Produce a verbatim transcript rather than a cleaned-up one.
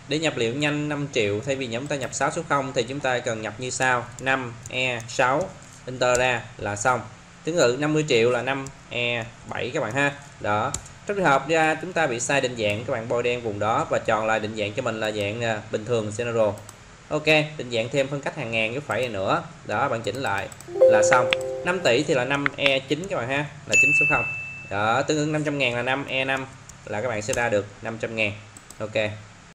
Để nhập liệu nhanh năm triệu thay vì chúng ta nhập sáu số không thì chúng ta cần nhập như sau: năm E sáu, enter ra là xong. Tương tự năm mươi triệu là năm E bảy các bạn ha. Đó. Trong trường hợp ra chúng ta bị sai định dạng, các bạn bôi đen vùng đó và chọn lại định dạng cho mình là dạng bình thường general. Ok, định dạng thêm phân cách hàng ngàn cái phẩy này nữa. Đó, bạn chỉnh lại là xong. năm tỷ thì là năm E chín các bạn ha, là chín số không. Đó, tương ứng năm trăm ngàn là năm E năm, là các bạn sẽ ra được năm trăm ngàn. Ok.